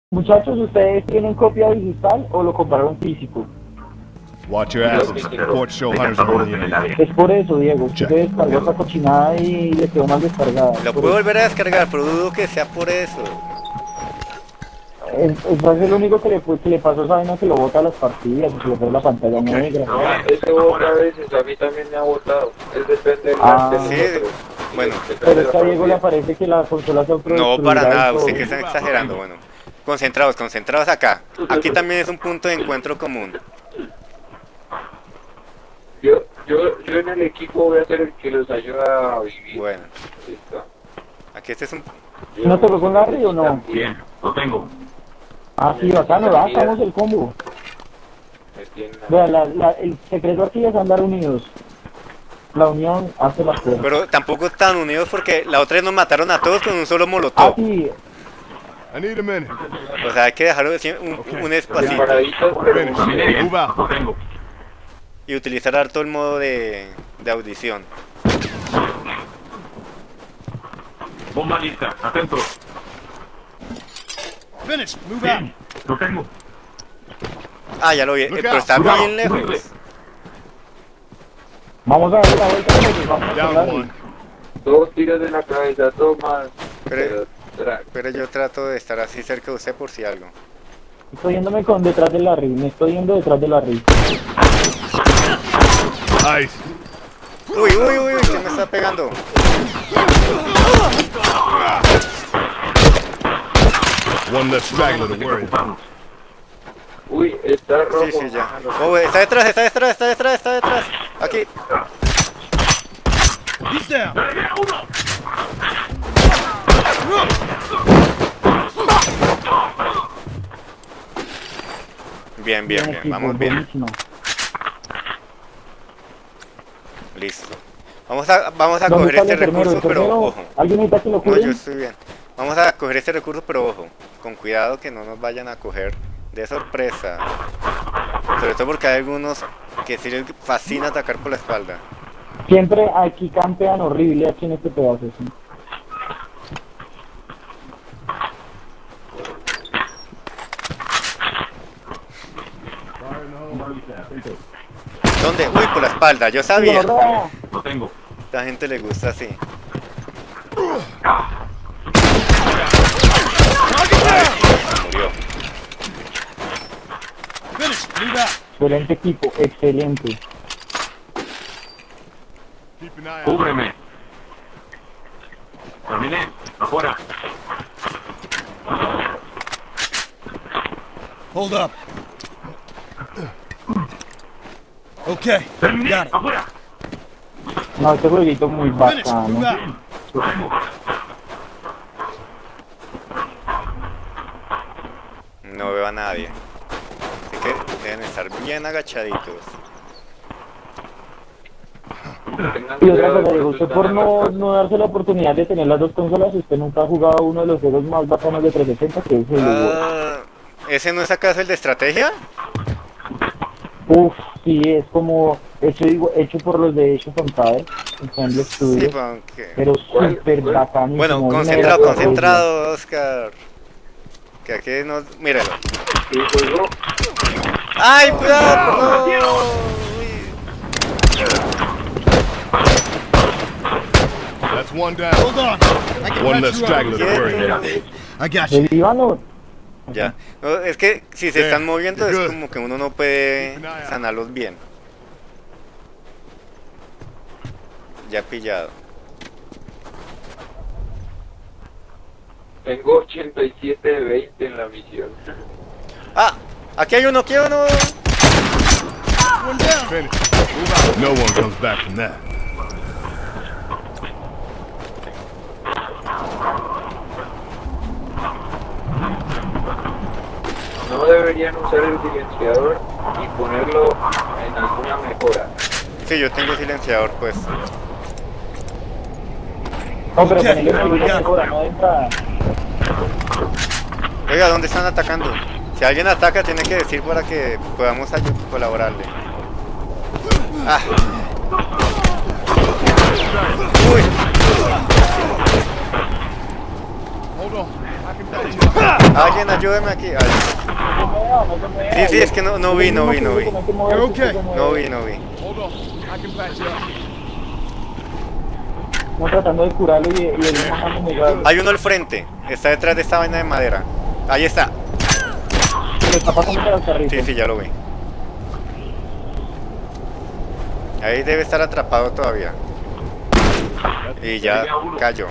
Muchachos, ¿ustedes tienen copia digital o lo compraron físico? Watch your asses. Reports show hunters are on the enemy. Es por eso, Diego, usted se descargó esa cochinada y le quedó mal descargada. Lo puedo volver a descargar, pero dudo que sea por eso. Es el único que le pasó esa vaina, que lo bota a las partidas y se le pone la pantalla negra. No, ese bota a veces, a mí también me ha botado. Es depende sí, bueno. Pero es que a Diego le parece que la consola se autodestruirá. No, para nada, usted que están exagerando, bueno. Concentrados acá. Aquí también es un punto de encuentro común. Yo en el equipo voy a ser el que los ayuda a vivir. Bueno. Listo. Aquí este es un... ¿No te tocó Larry o no? Bien, lo tengo. Ah, sí, bacano, hagamos el combo. Vea, el secreto aquí es andar unidos. La unión hace la fuerza. Pero tampoco están unidos porque la otra vez nos mataron a todos con un solo Ah, molotov. sí. I need a minute. O sea, hay que dejar un espacito. Finish. Move out. Lo tengo. Y utilizar harto el modo de audición. Bomba lista, atento. Finish. Move out. Lo tengo. Ah, ya lo vi, pero está bien lejos. Vamos a dar la vuelta, vamos a Down Larry. one. Dos tiros en la cabeza, toma. Pero yo trato de estar así cerca de usted por si algo. Estoy yéndome detrás de Larry, me estoy yendo detrás de Larry. Nice. Uy, ¿quién me está pegando? One less straggler to worry about. Uy, está rojo. Sí, ya. Oh, está detrás. Aquí. He's down. Bien, vamos bien. Buenísimo. Listo. Vamos a ¿Dónde coger está el este enfermero? recurso, pero ¿Enfermero? ojo. ¿Alguien necesita que lo No, cure? yo estoy bien. Vamos a coger este recurso, pero ojo. Con cuidado que no nos vayan a coger de sorpresa. Sobre todo porque hay algunos que sí les fascina atacar por la espalda. Siempre aquí campean horrible aquí en este pedazo, sí. ¿Dónde? Uy, por la espalda, yo sabía. Gorda. Lo tengo. A la gente le gusta así. Murió. Finish. Move out. Excelente equipo, excelente. Keep an eye out. Cúbreme. Terminé. Afuera. Hold up. Okay. Got it. Afuera. No, este jueguito es muy Finish. Move bacano. out. Lo tengo. No veo a nadie. Así que deben estar bien agachaditos. Y otra cosa, Diego, usted por no darse la oportunidad de tener las dos consolas, usted nunca ha jugado uno de los juegos más bacanos de 360, que es el ¿Ese no es acaso el de estrategia? Uf, sí, es como hecho por los de Age of Empires, Ensemble Sí, Studios, aunque... pero súper bacanísimo. Bueno, mega concentrado, Oscar. Que aquí no... Míralo. Y juego. ¡Ay, cuidado! No. That's one down. Hold on. One less straggler to worry about. I got you. El Ivano, Ya. No, es que si se están moviendo es Good. como que uno no puede sanarlos bien. Ya pillado. Tengo 87 de 20 en la misión. ¡Ah! ¡Aquí hay uno! Finish. Move out. No one comes back from that. No deberían usar el silenciador y ponerlo en alguna mejora. Sí, yo tengo silenciador pues. no, pero ponerle una mejora, no de entrada. Oiga, ¿dónde están atacando? Si alguien ataca tiene que decir para que podamos colaborarle. ¡Ah! ¡Uy! Hold on. Alguien ayúdeme aquí. Sí, sí, es que no vi. No vi. You're okay. No vi. Hold on. I can patch you up. Estamos tratando de curarlo y él no me Hay uno al frente. Está detrás de esta vaina de madera. Ahí está. le está pasando por el carrito. Sí, ya lo vi. Ahí debe estar atrapado todavía. Y ya cayó.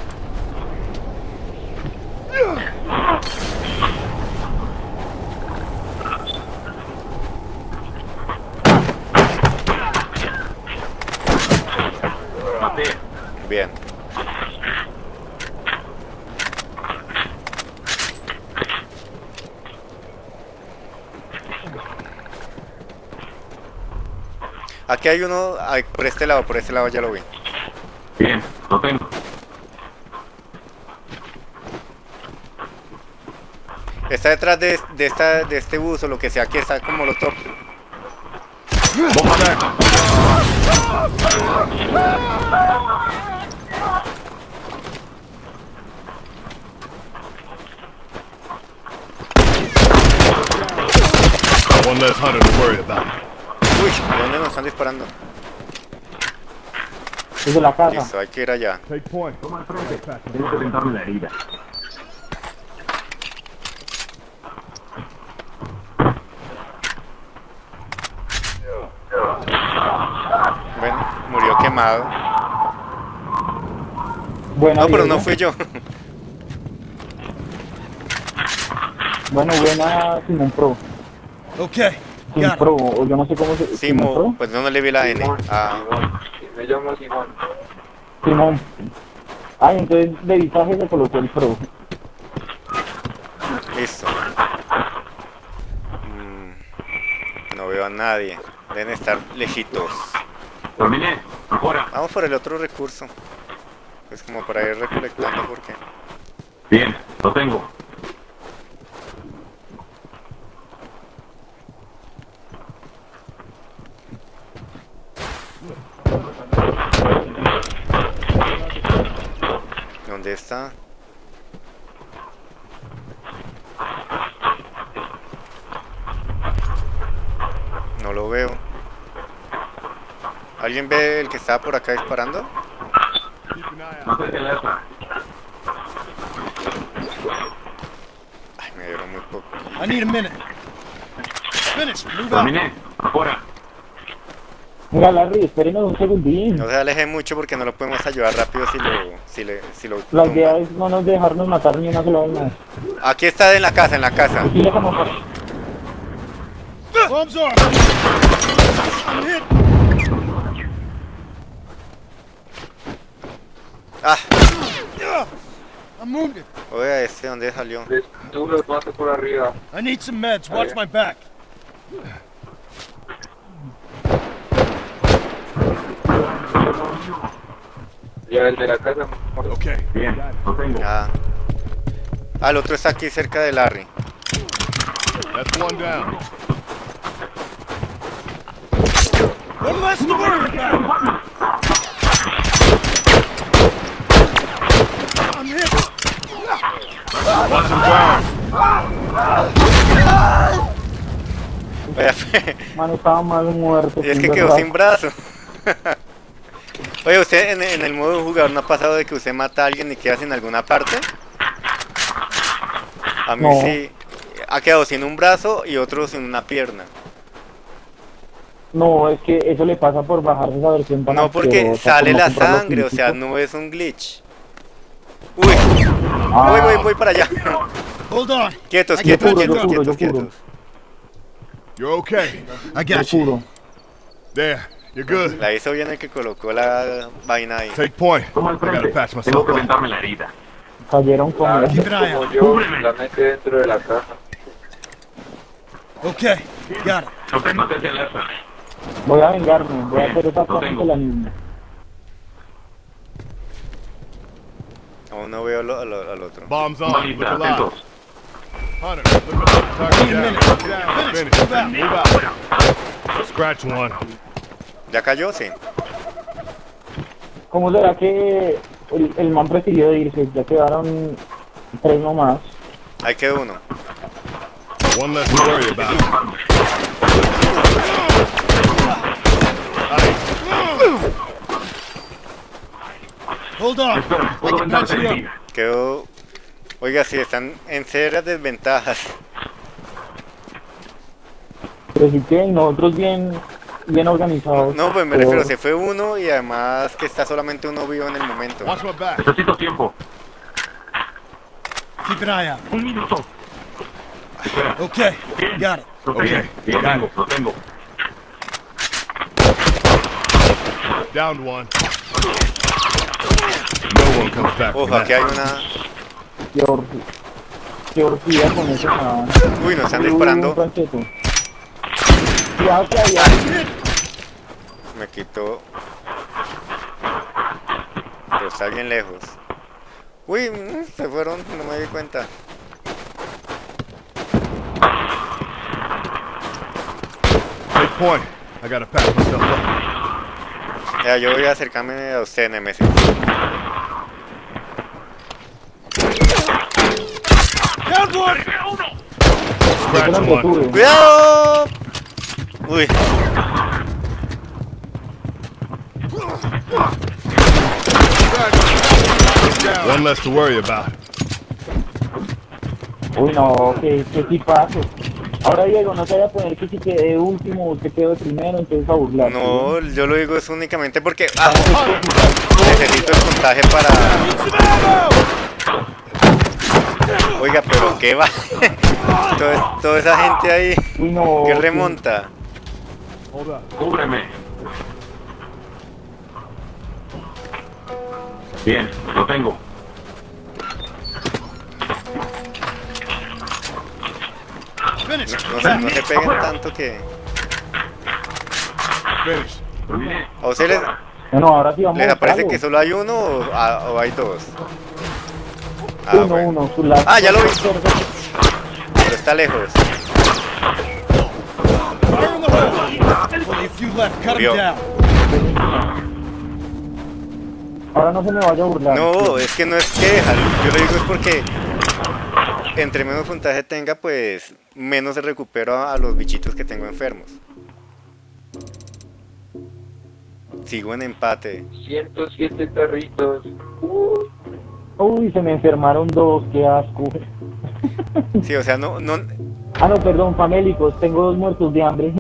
Bien. Aquí hay uno por este lado ya lo vi. Bien, lo tengo. Está detrás de este bus o lo que sea que está como lo top. One less hunter to worry about. Uy, ¿de dónde nos están disparando? Desde la casa. Listo, hay que ir allá. Take point. Toma el frente. Tengo que vendarme la herida. Bueno, murió quemado. Buena No, pero Diego. no fui yo. Bueno, buena Simón Pro. Okay. Simón Pro, o yo no sé cómo se... Simo, pues no le vi la N. Ah, Me llamo Simón. Simón. Ay, entonces de visaje se colocó el Pro. listo. No veo a nadie. Deben estar lejitos. Terminé. Ahora. Vamos por el otro recurso. Pues como para ir recolectando porque... Bien, lo tengo. ¿Dónde está? No lo veo. ¿Alguien ve el que estaba por acá disparando? Keep an eye out. No te alerta. Ay, me dieron muy poco. I need a minute. Finish. Move out. Terminé. Ahora. Mira, Larry, espérenos un segundín. No se aleje mucho porque no lo podemos ayudar rápido si lo La tumban. idea es no nos dejarnos matar ni una sola vez más. Aquí está en la casa, Aquí le como... Bombs are. I'm hit. Ah, I'm wounded. oiga, ¿dónde salió? Tú los matas por arriba. I need some meds. Watch my back. Ya el de la casa. Okay. Bien, lo tengo. Ah, el otro está aquí cerca de Larry. That's one down. One less to worry about. I'm hit. Watch him down. Vaya, Mano, estaba mal muerto. y es que sin quedó verdad. sin brazo. Oye, ¿usted en el modo jugador no ha pasado de que usted mata a alguien y queda sin alguna parte? A mí No. sí. Ha quedado sin un brazo y otro sin una pierna. No, es que eso le pasa por bajarse esa versión tan No, porque asquerosa, sale como la comprar los sangre, o sea, físicos. no es un glitch. Uy, Ah, voy para allá. Hold on. Quietos, Yo quietos, curo, yo quietos, curo, quietos, yo curo. quietos. You're okay. I yo got you. juro. There. You're good. La hizo bien el que colocó la vaina ahí. Take point. Toma el I gotta frente. patch Tengo myself que up. vendarme la herida. Cayeron como... Keep an eye out. Como yo, la mete dentro de la caja. Okay. Got it. No te alerta. Voy a vengarme, voy a hacer esa Lo cosa tengo. con la misma. Aún no veo al otro. Bombs on. Look Balita, alive. atentos. Hunter, look at target down. Down. Finish. Move out. Scratch one. ¿Ya cayó? Sí. ¿Cómo será que el man prefirió irse? Ya quedaron 3 nomás. Ahí quedó uno. One less to worry about. Ahí. Hold on. Espera, puedo vender energía. Quedó... Oiga, si están en serias desventajas. Pero si que nosotros bien organizados. No, pues me pero- refiero, se fue uno y además que está solamente uno vivo en el momento. Watch my back. Necesito tiempo. Keep an eye out. Un minuto. Espera. Okay. Bien. Got it. Lo tengo. Lo tengo. Lo tengo. Downed one. No one comes back from Ojo, aquí hay that. una... Qué orgía con eso. Ah. Uy, nos están Uy, disparando. un rancheto. Cuidado que hay. Me quitó... Pero está bien lejos. Uy, se fueron, no me di cuenta. Take point. I gotta patch myself up. Ya, yo voy a acercarme a usted, Nemesis. Down one. Scratch Yo one. tuve. ¡Cuidado! Uy, One less to worry about. Uy, no, qué tipazo. Ahora Diego, no te vaya a poner que si quedé último, usted quedó de primero, entonces a burlar. no, yo lo digo es únicamente porque... Ah, necesito el puntaje para... Oiga, pero ¿qué va? Toda esa gente ahí Uy, no. que remonta. Hold up. Cúbreme. Bien, lo tengo. Finish. No se peguen tanto que... Finish. Terminé. ¿A usted les, No, ahora sí vamos les a aparece buscarlo. que solo hay uno o hay dos? Ah, Uno, bueno. uno, su lado. Ah, ya lo vi. Pero está lejos. Fire in the hole. Only a few left. Cut Vio. him down. Ahora no se me vaya a burlar. No, es que no es que dejarlo. Yo lo digo es porque entre menos puntaje tenga, pues menos se recupero a los bichitos que tengo enfermos. Sigo en empate. 107 perritos. Uy, se me enfermaron dos, qué asco. Sí, o sea, no, Ah, no, perdón, famélicos, tengo dos muertos de hambre.